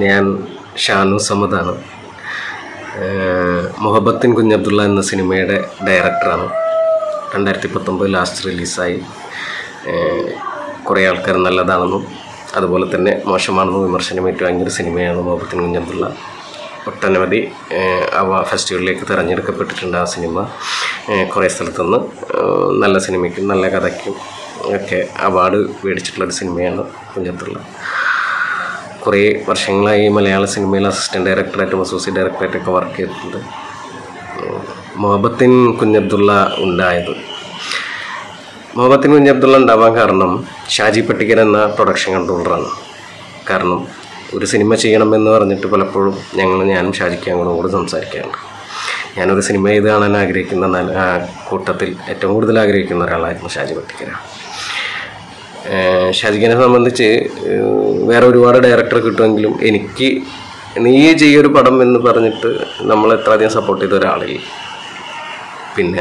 ഞാൻ Shanu സമദാണ്. Mohabbatin Kunjabdullah എന്ന സിനിമയുടെ ഡയറക്ടറാണ്. 2019 ലാസ്റ്റ് റിലീസായി. കുറേ ആൾക്കാർ നല്ലതാണെന്നും അതുപോലെ തന്നെ മോശമാണെന്നും വിമർശനം ഏറ്റുവാങ്ങിയൊരു സിനിമയാണ് Mohabbatin Kunjabdullah. ഒട്ടനവധി ഫെസ്റ്റിവലിലേക്ക് തിരഞ്ഞെടുക്കപ്പെട്ടിട്ടുണ്ട് ആ സിനിമ. കുറേ സ്ഥലത്തുനിന്ന് നല്ല സിനിമയ്ക്കും നല്ല കഥയ്ക്കും ഒക്കെ അവാർഡ് മേടിച്ചിട്ടുള്ളൊരു സിനിമയാണ് കുഞ്ഞബ്ദുള്ള. കുറേ വർഷങ്ങളായി മലയാള സിനിമയിൽ അസിസ്റ്റൻറ്റ് ഡയറക്ടറായിട്ടും അസോസിയേറ്റ് ഡയറക്ടറായിട്ടൊക്കെ വർക്ക് ചെയ്തിട്ടുണ്ട്. Mohabbatin Kunjabdullah ഉണ്ടായത് Mohabbatin Kunjabdullah ഉണ്ടാവാൻ കാരണം ഷാജി പട്ടിക്കര എന്ന പ്രൊഡക്ഷൻ കൺട്രോളറാണ്. കാരണം ഒരു സിനിമ ചെയ്യണമെന്ന് പറഞ്ഞിട്ട് പലപ്പോഴും ഞാനും ഷാജിക്ക് ഞങ്ങളും കൂടെ സംസാരിക്കാറുണ്ട്. ഞാനൊരു സിനിമ ചെയ്ത് കാണാൻ ആഗ്രഹിക്കുന്ന കൂട്ടത്തിൽ ഏറ്റവും കൂടുതൽ ആഗ്രഹിക്കുന്ന ഒരാളായിരുന്നു ഷാജി പട്ടിക്കര. ഷാജിക്കിനെ സംബന്ധിച്ച് വേറെ ഒരുപാട് ഡയറക്ടർ കിട്ടുമെങ്കിലും എനിക്ക് നീ ചെയ്യൊരു പടം എന്ന് പറഞ്ഞിട്ട് നമ്മൾ എത്ര അധികം സപ്പോർട്ട് ചെയ്ത ഒരാളില്ല. പിന്നെ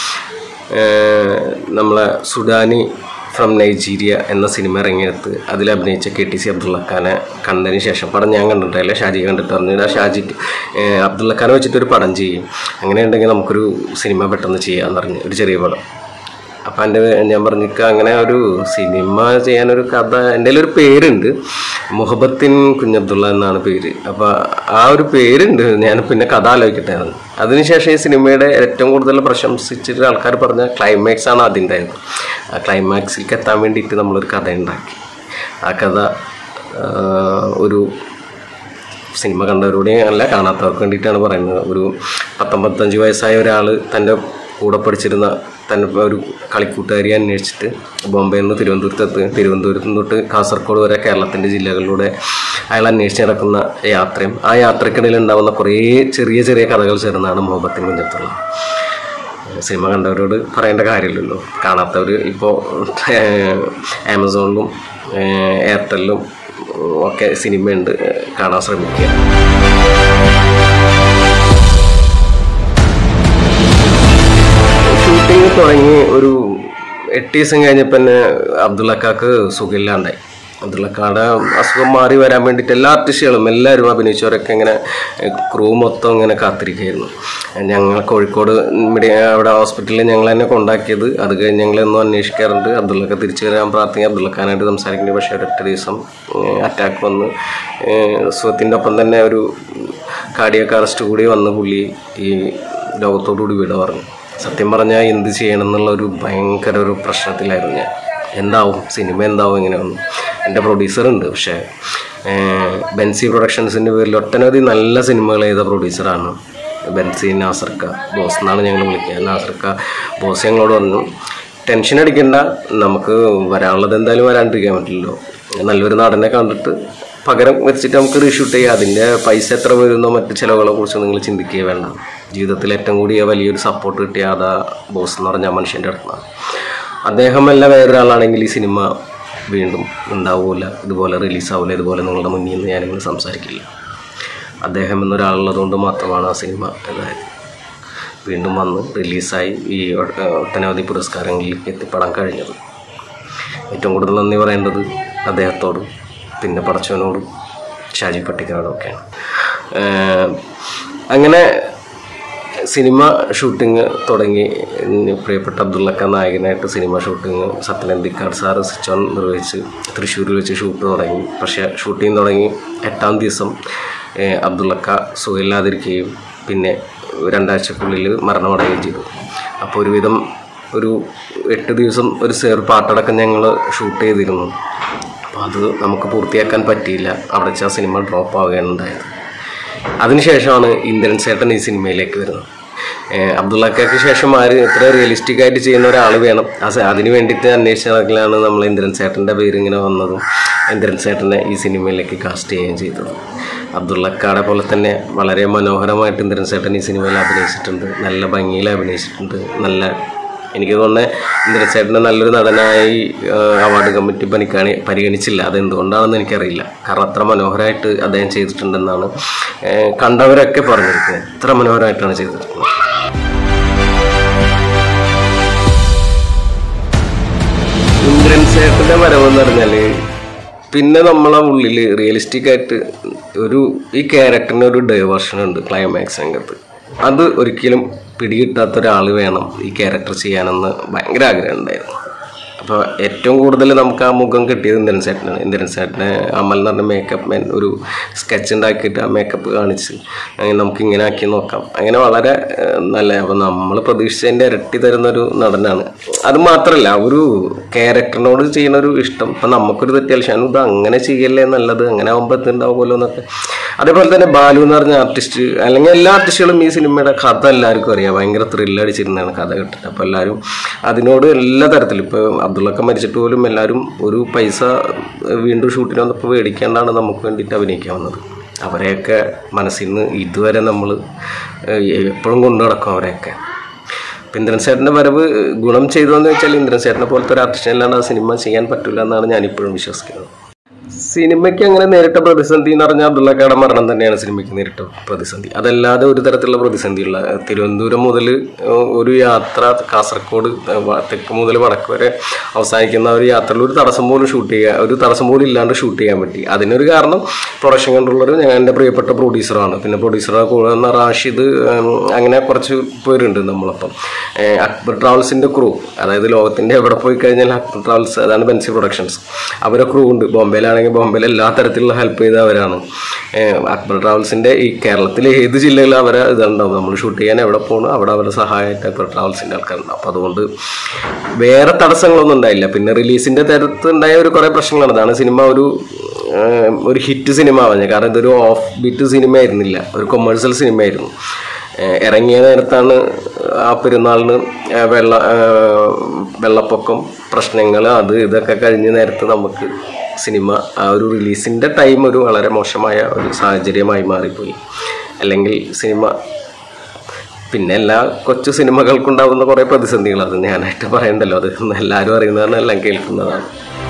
നമ്മളെ സുഡാനി ഫ്രം നൈജീരിയ എന്ന സിനിമ ഇറങ്ങിയെടുത്ത് അതിലഭിനയിച്ച KTC Abdulla കണ്ടതിന് ശേഷം പടം ഞാൻ കണ്ടിട്ടില്ല, ഷാജി കണ്ടിട്ട് പറഞ്ഞിട്ട് ഷാജിക്ക് അബ്ദുള്ള വെച്ചിട്ടൊരു പടം ചെയ്യും, അങ്ങനെയുണ്ടെങ്കിൽ നമുക്കൊരു സിനിമ പെട്ടെന്ന് ചെയ്യാമെന്ന് പറഞ്ഞ് ഒരു ചെറിയ പടം. അപ്പം ഞാൻ പറഞ്ഞിട്ട് അങ്ങനെ ഒരു സിനിമ ചെയ്യാനൊരു കഥ എൻ്റെ ഒരു പേരുണ്ട്, Mohabbatin Kunjabdullah എന്നാണ് പേര്. അപ്പോൾ ആ ഒരു പേരുണ്ട്, ഞാൻ പിന്നെ കഥ ആലോചിക്കട്ടെ. അതിനുശേഷം ഈ സിനിമയുടെ ഏറ്റവും കൂടുതൽ പ്രശംസിച്ചിട്ട് ആൾക്കാർ പറഞ്ഞ ക്ലൈമാക്സ് ആണ് അതിൻ്റെ. ആ ക്ലൈമാക്സിലേക്ക് എത്താൻ വേണ്ടിയിട്ട് നമ്മളൊരു കഥ ഉണ്ടാക്കി. ആ കഥ ഒരു സിനിമ കണ്ടവരോടെ അല്ല, കാണാത്തവർക്ക് വേണ്ടിയിട്ടാണ് പറയുന്നത്. ഒരു 19-25 വയസ്സായ ഒരാൾ തൻ്റെ കൂടെ പഠിച്ചിരുന്ന തന്നെ ഒരു കളിക്കൂട്ടുകാരിയെ അന്വേഷിച്ചിട്ട് ബോംബെയിൽ നിന്ന് തിരുവനന്തപുരത്ത് തൊട്ട് കാസർഗോഡ് വരെ കേരളത്തിൻ്റെ ജില്ലകളിലൂടെ അയാൾ അന്വേഷിച്ച് നടക്കുന്ന യാത്രയും ആ യാത്രക്കിടയിൽ ഉണ്ടാകുന്ന കുറേ ചെറിയ ചെറിയ കഥകൾ ചേർന്നാണ് Mohabbatin Kunjabdullah. സിനിമ കണ്ടവരോട് പറയേണ്ട കാര്യമില്ലല്ലോ. കാണാത്തവർ ഇപ്പോൾ ആമസോണിലും എയർടെല്ലിലും ഒക്കെ സിനിമയുണ്ട്, കാണാൻ ശ്രമിക്കുക. ഷൂട്ടിങ് തുടങ്ങി ഒരു 8 ദിവസം കഴിഞ്ഞപ്പോൾ തന്നെ അബ്ദുള്ളക്കാക്ക് സുഖമില്ലാണ്ടായി. അബ്ദുള്ളക്കാടെ അസുഖം മാറി വരാൻ വേണ്ടിയിട്ട് എല്ലാ ആർട്ടിസ്റ്റുകളും എല്ലാവരും അഭിനയിച്ചവരൊക്കെ ഇങ്ങനെ ക്രൂ മൊത്തം ഇങ്ങനെ കാത്തിരിക്കുകയായിരുന്നു. ഞങ്ങൾ കോഴിക്കോട് അവിടെ ഹോസ്പിറ്റലിൽ ഞങ്ങൾ തന്നെ കൊണ്ടാക്കിയത്. അത് കഴിഞ്ഞ് ഞങ്ങളെന്നും അന്വേഷിക്കാറുണ്ട്. അബ്ദുള്ളക്ക് തിരിച്ചു വരാൻ പ്രാർത്ഥിക്കുക, അബ്ദുള്ളക്കാനായിട്ട് സംസാരിക്കേണ്ടി. പക്ഷേ ഒരൊറ്റ ദിവസം അറ്റാക്ക് വന്ന് സുഖത്തിൻ്റെ ഒപ്പം തന്നെ ഒരു കാർഡിയാക് അറസ്റ്റ് കൂടി വന്ന് പുള്ളി ഈ ലോകത്തോടുകൂടി വിട പറഞ്ഞു. സത്യം പറഞ്ഞാൽ എന്ത് ചെയ്യണം എന്നുള്ള ഒരു ഭയങ്കര ഒരു പ്രശ്നത്തിലായിരുന്നു ഞാൻ. എന്താവും സിനിമ, എന്താവും ഇങ്ങനെയൊന്നും. എൻ്റെ പ്രൊഡ്യൂസറുണ്ട്, പക്ഷേ ബെൻസി പ്രൊഡക്ഷൻസിൻ്റെ പേരിൽ ഒട്ടനവധി നല്ല സിനിമകൾ ചെയ്ത പ്രൊഡ്യൂസറാണ് ബെൻസി. നാസർക്ക ബോസ് എന്നാണ് ഞങ്ങൾ വിളിക്കുക. നാസർക്ക ബോസ് ഞങ്ങളോട് പറഞ്ഞു, ടെൻഷൻ അടിക്കണ്ട, നമുക്ക് വരാനുള്ളത് എന്തായാലും വരാണ്ടിരിക്കാൻ പറ്റില്ലല്ലോ. നല്ലൊരു നടനെ കണ്ടിട്ട് പകരം വെച്ചിട്ട് നമുക്ക് റീഷൂട്ട് ചെയ്യാം. അതിൻ്റെ പൈസ എത്ര വരുന്നോ മറ്റ് ചിലവുകളെ കുറിച്ച് നിങ്ങൾ ചിന്തിക്കുക വേണ്ട. ജീവിതത്തിൽ ഏറ്റവും കൂടിയ വലിയൊരു സപ്പോർട്ട് കിട്ടിയ അതാ ബോസ് എന്ന് പറഞ്ഞ മനുഷ്യൻ്റെ അടുത്താണ്. അദ്ദേഹമല്ല വേറൊരാളാണെങ്കിൽ ഈ സിനിമ വീണ്ടും ഉണ്ടാവില്ല, ഇതുപോലെ റിലീസാവില്ല, ഇതുപോലെ നിങ്ങളുടെ മുന്നിൽ നിന്ന് ഞാനിങ്ങനെ സംസാരിക്കില്ല. അദ്ദേഹം എന്നൊരാളുള്ളതുകൊണ്ട് മാത്രമാണ് ആ സിനിമ അതായത് വീണ്ടും വന്ന് റിലീസായി ഈ ഒട്ടനവധി പുരസ്കാരങ്ങളിലേക്ക് എത്തിപ്പെടാൻ കഴിഞ്ഞത്. ഏറ്റവും കൂടുതൽ നന്ദി പറയേണ്ടത് അദ്ദേഹത്തോടും പിന്നെ പടച്ചവനോടും ഷാജി പട്ടിക്കരോടും ഒക്കെയാണ്. അങ്ങനെ സിനിമ ഷൂട്ടിങ് തുടങ്ങി. പ്രിയപ്പെട്ട അബ്ദുള്ളക്ക നായകനായിട്ട് സിനിമ ഷൂട്ടിങ് സത്യനന്ദിക്കാട് സാറ് സ്വിച്ച് ഓൺ നിർവഹിച്ച് തൃശ്ശൂരിൽ വെച്ച് ഷൂട്ട് തുടങ്ങി. പക്ഷേ ഷൂട്ടിങ് തുടങ്ങി 8-ാം ദിവസം അബ്ദുള്ളക്ക സുഖമില്ലാതിരിക്കുകയും പിന്നെ 2 ആഴ്ചക്കുള്ളിൽ മരണമടയുകയും ചെയ്തു. അപ്പോൾ ഒരുവിധം ഒരു 8 ദിവസം ഒരു പാട്ടടക്കം ഞങ്ങൾ ഷൂട്ട് ചെയ്തിരുന്നു. അപ്പോൾ അത് നമുക്ക് പൂർത്തിയാക്കാൻ പറ്റിയില്ല. അവിടെ വെച്ച് ആ സിനിമ ഡ്രോപ്പ് ആവുകയാണ് ഉണ്ടായത്. അതിനുശേഷമാണ് ഇന്ദ്രൻസ് ചേട്ടൻ ഈ സിനിമയിലേക്ക് വരുന്നത്. അബ്ദുള്ളക്ക് ശേഷം എത്ര റിയലിസ്റ്റിക് ആയിട്ട് ചെയ്യുന്ന ഒരാൾ വേണം. അതിന് വേണ്ടിയിട്ട് അന്വേഷിച്ച നടക്കലാണ് നമ്മൾ ഇന്ദ്രൻസ് ചേട്ടൻ്റെ പേര് ഇങ്ങനെ വന്നതും ഇന്ദ്രൻസ് ചേട്ടനെ ഈ സിനിമയിലേക്ക് കാസ്റ്റ് ചെയ്യുകയും ചെയ്തത്. അബ്ദുള്ളക്കാടെ പോലെ തന്നെ വളരെ മനോഹരമായിട്ട് ഇന്ദ്രൻസ് ചേട്ടൻ ഈ സിനിമയിൽ അഭിനയിച്ചിട്ടുണ്ട്, നല്ല ഭംഗിയിൽ അഭിനയിച്ചിട്ടുണ്ട്. എനിക്ക് തോന്നുന്നത് ഇന്ദ്രൻസ് ചേട്ടനെ നല്ലൊരു നടനായി അവാർഡ് കമ്മിറ്റി പരിഗണിച്ചില്ല. അതെന്തുകൊണ്ടാണെന്ന് എനിക്കറിയില്ല. കാരണം അത്ര മനോഹരമായിട്ട് അദ്ദേഹം ചെയ്തിട്ടുണ്ടെന്നാണ് കണ്ടവരൊക്കെ പറഞ്ഞിരിക്കുന്നത്. എത്ര മനോഹരമായിട്ടാണ് ചെയ്തിട്ടുള്ളത്. ഇന്ദ്രൻസ് ചേട്ടൻ്റെ വരവെന്ന് പറഞ്ഞാൽ പിന്നെ നമ്മളെ ഉള്ളിൽ റിയലിസ്റ്റിക് ആയിട്ട് ഈ ക്യാരക്ടറിന് ഒരു ഡൈവേർഷൻ ഉണ്ട് ക്ലൈമാക്സ് രംഗത്ത്. അത് ഒരിക്കലും പിടികിട്ടാത്ത ഒരാൾ വേണം ഈ ക്യാരക്ടർ ചെയ്യാനെന്ന് ഭയങ്കര ആഗ്രഹം ഉണ്ടായിരുന്നു. അപ്പോൾ ഏറ്റവും കൂടുതൽ നമുക്ക് ആ മുഖം കിട്ടിയത് ഇന്ദ്രൻസേട്ടനാണ്. ഇന്ദ്രൻസേട്ടനെ അമൽ എന്ന് പറഞ്ഞ മേക്കപ്പ് മാൻ ഒരു സ്കെച്ച് ഉണ്ടാക്കിയിട്ട് ആ മേക്കപ്പ് കാണിച്ച് അങ്ങനെ നമുക്ക് ഇങ്ങനെ ആക്കി നോക്കാം, അങ്ങനെ വളരെ നല്ല. അപ്പോൾ നമ്മൾ പ്രതീക്ഷിച്ചതിൻ്റെ ഇരട്ടി തരുന്നൊരു നടനാണ്. അത് മാത്രമല്ല ഒരു ക്യാരക്ടറിനോട് ചെയ്യുന്നൊരു ഇഷ്ടം. ഇപ്പം നമുക്കൊരു തെറ്റിയാൽ ഷാനു ഇത് അങ്ങനെ ചെയ്യല്ലേ നല്ലത്, അങ്ങനെ ആകുമ്പോൾ എത്തുണ്ടാവുമല്ലോ എന്നൊക്കെ. അതേപോലെ തന്നെ ബാലു എന്ന് പറഞ്ഞ ആർട്ടിസ്റ്റ്, അല്ലെങ്കിൽ എല്ലാ ആർട്ടിസ്റ്റുകളും ഈ സിനിമയുടെ കഥ എല്ലാവർക്കും അറിയാം, ഭയങ്കര ത്രില്ലടിച്ചിരുന്നതാണ് കഥ കേട്ടിട്ട്. അപ്പോൾ എല്ലാവരും അതിനോട് എല്ലാ തരത്തിലും, ഇപ്പോൾ അബ്ദുള്ളൊക്കെ മരിച്ചിട്ട് പോലും എല്ലാവരും ഒരു പൈസ വീണ്ടും ഷൂട്ടിന് വന്നപ്പോൾ മേടിക്കാണ്ടാണ് നമുക്ക് വേണ്ടിയിട്ട് അഭിനയിക്കാവുന്നത്. അവരെയൊക്കെ മനസ്സിൽ നിന്ന് ഇതുവരെ നമ്മൾ എപ്പോഴും കൊണ്ടു നടക്കും അവരെയൊക്കെ. അപ്പം ഇന്ദ്രൻസേട്ടൻ്റെ വരവ് ഗുണം ചെയ്തതെന്ന് വെച്ചാൽ ഇന്ദ്രൻസേട്ടനെ പോലത്തെ ഒരു ആർട്ടിസ്റ്റിനല്ലാണ്ട് ആ സിനിമ ചെയ്യാൻ പറ്റില്ല എന്നാണ് ഞാനിപ്പോഴും വിശ്വസിക്കുന്നത്. സിനിമയ്ക്ക് അങ്ങനെ നേരിട്ട പ്രതിസന്ധി എന്ന് പറഞ്ഞാൽ അബ്ദുള്ളക്കയുടെ മരണം തന്നെയാണ് സിനിമയ്ക്ക് നേരിട്ട പ്രതിസന്ധി. അതല്ലാതെ ഒരു തരത്തിലുള്ള പ്രതിസന്ധിയുള്ള തിരുവനന്തപുരം മുതൽ ഒരു യാത്ര കാസർഗോഡ് തെക്ക് മുതൽ വടക്ക് വരെ അവസാനിക്കുന്ന ഒരു യാത്രയിൽ ഒരു തടസ്സം പോലും ഇല്ലാണ്ട് ഷൂട്ട് ചെയ്യാൻ പറ്റി. അതിനൊരു കാരണം പ്രൊഡക്ഷൻ കൺട്രോളർ എൻ്റെ പ്രിയപ്പെട്ട പ്രൊഡ്യൂസറാണ്. പിന്നെ പ്രൊഡ്യൂസറെ കൂടെ വന്ന റാഷിദ്, അങ്ങനെ കുറച്ച് പേരുണ്ട് നമ്മളപ്പം. അക്ബർ ട്രാവൽസിൻ്റെ ക്രൂ, അതായത് ലോകത്തിൻ്റെ എവിടെ പോയി കഴിഞ്ഞാൽ അക്ബർ ട്രാവൽസ്, അതാണ് ബെൻസി പ്രൊഡക്ഷൻസ്, അവരെ ക്രൂ ഉണ്ട്. ബോംബെയിലാണെങ്കിൽ ബോംബെയിൽ എല്ലാ തരത്തിലുള്ള ഹെൽപ്പ് ചെയ്തവരാണ്. അക്ബർ ട്രാവൽസിൻ്റെ ഈ കേരളത്തിലെ ഏത് ജില്ലയിലും അവരെ ഇതുണ്ടാവും. നമ്മൾ ഷൂട്ട് ചെയ്യാൻ എവിടെ പോകണം അവിടെ അവരുടെ സഹായമായിട്ട് അക്ബർ ട്രാവൽസിൻ്റെ ആൾക്കാരുണ്ടാവും. അപ്പോൾ അതുകൊണ്ട് വേറെ തടസ്സങ്ങളൊന്നും ഉണ്ടായില്ല. പിന്നെ റിലീസിൻ്റെ തരത്ത് ഉണ്ടായ ഒരു കുറേ പ്രശ്നങ്ങളാണ്. അതാണ് സിനിമ ഒരു ഹിറ്റ് സിനിമ ആവുന്നത്. കാരണം ഇതൊരു ഓഫ് ബീറ്റ് സിനിമ ആയിരുന്നില്ല, ഒരു കൊമേഴ്സ്യൽ സിനിമയായിരുന്നു. ഇറങ്ങിയ നേരത്താണ് ആ പെരുന്നാളിന് വെള്ളപ്പൊക്കം പ്രശ്നങ്ങൾ ഇതൊക്കെ കഴിഞ്ഞ നേരത്ത് നമുക്ക് സിനിമ ആ ഒരു റിലീസിൻ്റെ ടൈം ഒരു വളരെ മോശമായ ഒരു സാഹചര്യമായി മാറിപ്പോയി. അല്ലെങ്കിൽ സിനിമ പിന്നെ എല്ലാ കൊച്ചു സിനിമകൾക്കുണ്ടാകുന്ന കുറേ പ്രതിസന്ധികൾ, അത് ഞാനായിട്ട് പറയണ്ടല്ലോ, അത് എല്ലാവരും അറിയുന്നതാണ്, എല്ലാം കേൾക്കുന്നതാണ്.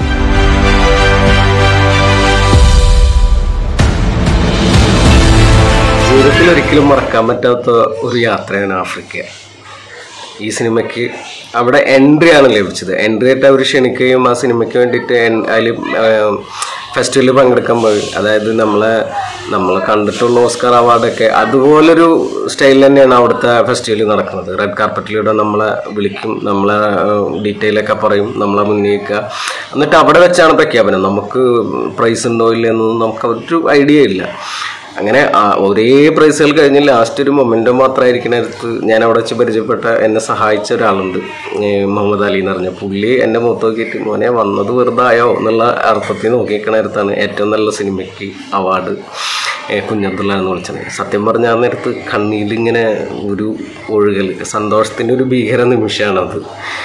ജീവിതത്തിൽ ഒരിക്കലും മറക്കാൻ പറ്റാത്ത ഒരു യാത്രയാണ് ആഫ്രിക്ക. ഈ സിനിമയ്ക്ക് അവിടെ എൻട്രിയാണ് ലഭിച്ചത്. എൻട്രി ആയിട്ട് അവർ ക്ഷണിക്കുകയും ആ സിനിമയ്ക്ക് വേണ്ടിയിട്ട് അതിൽ ഫെസ്റ്റിവലിൽ പങ്കെടുക്കാൻ പോയി. അതായത് നമ്മളെ കണ്ടിട്ടുള്ള ഓസ്കാർ അവാർഡൊക്കെ അതുപോലൊരു സ്റ്റൈലിൽ തന്നെയാണ് അവിടുത്തെ ഫെസ്റ്റിവൽ നടക്കുന്നത്. റെഡ് കാർപ്പറ്റിലൂടെ നമ്മളെ വിളിക്കും, നമ്മളെ ഡീറ്റെയിലൊക്കെ പറയും, നമ്മളെ മുന്നേക്കുക. എന്നിട്ട് അവിടെ വെച്ചാണ് പ്രഖ്യാപനം. നമുക്ക് പ്രൈസ് ഉണ്ടോ ഇല്ലെന്നൊന്നും നമുക്ക് ഒരു ഐഡിയ ഇല്ല. അങ്ങനെ ഒരേ പ്രൈസുകൾ കഴിഞ്ഞ് ലാസ്റ്റ് ഒരു മൊമെൻ്റോ മാത്രമായിരിക്കണടുത്ത് ഞാൻ അവിടെ വെച്ച് പരിചയപ്പെട്ട എന്നെ സഹായിച്ച ഒരാളുണ്ട്, മുഹമ്മദ് അലി എന്ന് പറഞ്ഞ പുള്ളി. എൻ്റെ മുഖത്ത് നോക്കിയിട്ട് മോനെ വന്നത് വെറുതായോ എന്നുള്ള അർത്ഥത്തിൽ നോക്കിക്കണടുത്താണ് ഏറ്റവും നല്ല സിനിമയ്ക്ക് അവാർഡ് കുഞ്ഞബ്ദുള്ള എന്ന് വിളിച്ചത്. സത്യം പറഞ്ഞാൽ ആ നേരത്ത് കണ്ണീരിങ്ങനെ ഒരു ഒഴുകൽ, സന്തോഷത്തിൻ്റെ ഒരു ഭീകര നിമിഷമാണത്.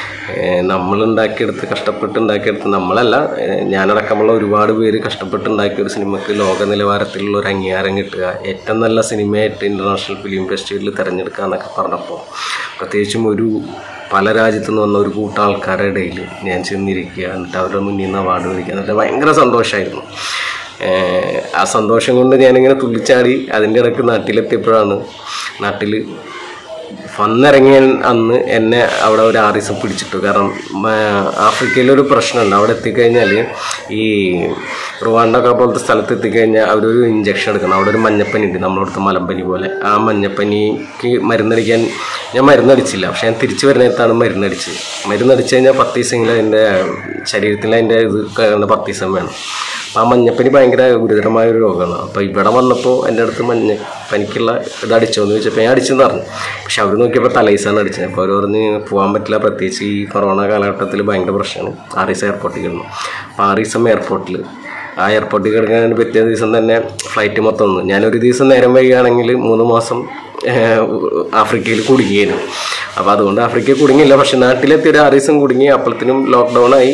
കഷ്ടപ്പെട്ടുണ്ടാക്കിയെടുത്ത് നമ്മളല്ല, ഞാനടക്കമുള്ള ഒരുപാട് പേര് കഷ്ടപ്പെട്ടുണ്ടാക്കിയ ഒരു സിനിമയ്ക്ക് ലോക നിലവാരത്തിലുള്ള ഒരു അംഗീകാരം കിട്ടുക, ഏറ്റവും നല്ല സിനിമയായിട്ട് ഇൻ്റർനാഷണൽ ഫിലിം ഫെസ്റ്റിവലിൽ തിരഞ്ഞെടുക്കുക എന്നൊക്കെ പറഞ്ഞപ്പോൾ, പ്രത്യേകിച്ചും പല രാജ്യത്തു നിന്ന് വന്ന ഒരു കൂട്ടം ആൾക്കാരുടെ ഇടയിൽ ഞാൻ ചെന്നിരിക്കുക, എന്നിട്ട് അവരുടെ മുന്നിൽ നിന്ന് അവാർഡ് മേടിക്കുക, എന്നിട്ട് ഭയങ്കര സന്തോഷമായിരുന്നു. ആ സന്തോഷം കൊണ്ട് ഞാനിങ്ങനെ തുള്ളിച്ചാടി. അതിൻ്റെ ഇടയ്ക്ക് നാട്ടിലെത്തിയപ്പോഴാണ്, നാട്ടിൽ വന്നിറങ്ങിയ അന്ന് എന്നെ അവിടെ ഒരു 6 ദിവസം പിടിച്ചിട്ടു. കാരണം ആഫ്രിക്കയിലൊരു പ്രശ്നമുണ്ട്. അവിടെ എത്തിക്കഴിഞ്ഞാൽ ഈ റുവാണ്ടൊക്കെ പോലത്തെ സ്ഥലത്ത് എത്തിക്കഴിഞ്ഞാൽ അവരൊരു ഇഞ്ചക്ഷൻ എടുക്കണം. അവിടെ ഒരു മഞ്ഞപ്പനി ഉണ്ട്, നമ്മളവിടുത്തെ മലമ്പനി പോലെ. ആ മഞ്ഞപ്പനിക്ക് മരുന്നടിക്കാൻ ഞാൻ മരുന്നടിച്ചില്ല, പക്ഷെ ഞാൻ തിരിച്ചു വരുന്നിടത്താണ് മരുന്നടിച്ച് കഴിഞ്ഞാൽ 10 ദിവസമെങ്കിലും അതിൻ്റെ ശരീരത്തിൽ അതിൻ്റെ ഇത് 10 ദിവസം വേണം. അപ്പോൾ ആ മഞ്ഞപ്പനി ഭയങ്കര ഗുരുതരമായൊരു രോഗമാണ്. അപ്പോൾ ഇവിടെ വന്നപ്പോൾ എൻ്റെ അടുത്ത് മഞ്ഞപ്പനിക്കുള്ള ഇത് അടിച്ചോന്ന് ചോദിച്ചപ്പോൾ ഞാൻ അടിച്ചെന്ന് പറഞ്ഞു. പക്ഷെ അവർ നോക്കിയപ്പോൾ തലൈസാണ് അടിച്ചത്. അപ്പോൾ അവർ പറഞ്ഞ് പോകാൻ പറ്റില്ല, പ്രത്യേകിച്ച് ഈ കൊറോണ കാലഘട്ടത്തിൽ ഭയങ്കര പ്രശ്നമാണ്. 6 ദിവസം എയർപോർട്ടിൽ കിടന്നു. അപ്പോൾ 6 ദിവസം എയർപോർട്ടിൽ കിടക്കാൻ പറ്റിയ ദിവസം തന്നെ ഫ്ലൈറ്റ് മൊത്തം വന്നു. ഞാനൊരു ദിവസം നേരം വൈകുകയാണെങ്കിൽ 3 മാസം ആഫ്രിക്കയിൽ കുടുങ്ങിയായിരുന്നു. അപ്പോൾ അതുകൊണ്ട് ആഫ്രിക്കയിൽ കുടുങ്ങിയില്ല, പക്ഷെ നാട്ടിലെത്തി ഒരു 6 ദിവസം കുടുങ്ങി. അപ്പോഴത്തേനും ലോക്ക്ഡൗണായി.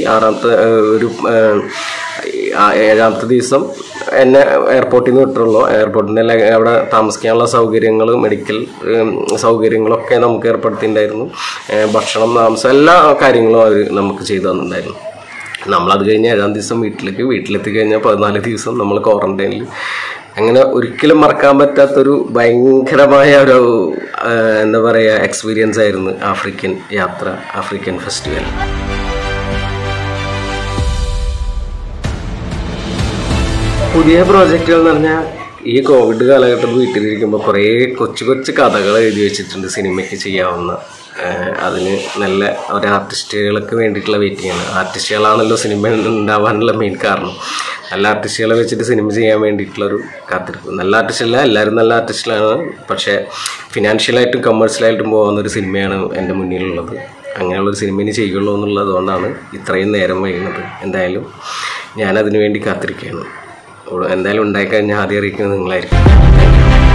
7ാമത്തെ ദിവസം എന്നെ എയർപോർട്ടിൽ നിന്ന് വിട്ടുള്ളൂ. എയർപോർട്ടിൻ്റെ അവിടെ താമസിക്കാനുള്ള സൗകര്യങ്ങൾ, മെഡിക്കൽ സൗകര്യങ്ങളൊക്കെ നമുക്ക് ഏർപ്പെടുത്തിയിട്ടുണ്ടായിരുന്നു. ഭക്ഷണം, താമസം, എല്ലാ കാര്യങ്ങളും അവർ നമുക്ക് ചെയ്തു തന്നിട്ടുണ്ടായിരുന്നു. നമ്മളത് കഴിഞ്ഞ് 7ാം ദിവസം വീട്ടിലെത്തി കഴിഞ്ഞാൽ 14 ദിവസം നമ്മൾ ക്വാറന്റൈനിൽ. അങ്ങനെ ഒരിക്കലും മറക്കാൻ പറ്റാത്തൊരു ഭയങ്കരമായ ഒരു എന്താ പറയുക എക്സ്പീരിയൻസ് ആയിരുന്നു ആഫ്രിക്കൻ യാത്ര, ആഫ്രിക്കൻ ഫെസ്റ്റിവൽ. പുതിയ പ്രോജക്റ്റുകൾ എന്ന് പറഞ്ഞാൽ ഈ കോവിഡ് കാലഘട്ടത്തിൽ വീട്ടിലിരിക്കുമ്പോൾ കുറേ കൊച്ചു കൊച്ചു കഥകൾ എഴുതി വെച്ചിട്ടുണ്ട് സിനിമയ്ക്ക് ചെയ്യാവുന്ന. അതിന് നല്ല ഒരു ആർട്ടിസ്റ്റുകൾക്ക് വേണ്ടിയിട്ടുള്ള വെയിറ്റിംഗ് ആണ്. ആർട്ടിസ്റ്റുകളാണല്ലോ സിനിമ ഉണ്ടാവാനുള്ള മെയിൻ കാരണം. നല്ല ആർട്ടിസ്റ്റുകളെ വെച്ചിട്ട് സിനിമ ചെയ്യാൻ വേണ്ടിയിട്ടുള്ളൊരു കാത്തിരിപ്പ്. നല്ല ആർട്ടിസ്റ്റല്ല, എല്ലാവരും നല്ല ആർട്ടിസ്റ്റിലാണ്. പക്ഷേ ഫിനാൻഷ്യലായിട്ടും കമേഴ്ഷ്യലായിട്ടും പോകുന്നൊരു സിനിമയാണ് എൻ്റെ മുന്നിലുള്ളത്. അങ്ങനെയുള്ളൊരു സിനിമയിൽ ചെയ്യുള്ളൂ എന്നുള്ളതുകൊണ്ടാണ് ഇത്രയും നേരം വൈകുന്നത്. എന്തായാലും ഞാനതിനു വേണ്ടി കാത്തിരിക്കുകയാണ്. എന്തായാലും ഉണ്ടായിക്കഴിഞ്ഞാൽ ആദ്യം അറിയിക്കുന്നത് നിങ്ങളായിരിക്കും.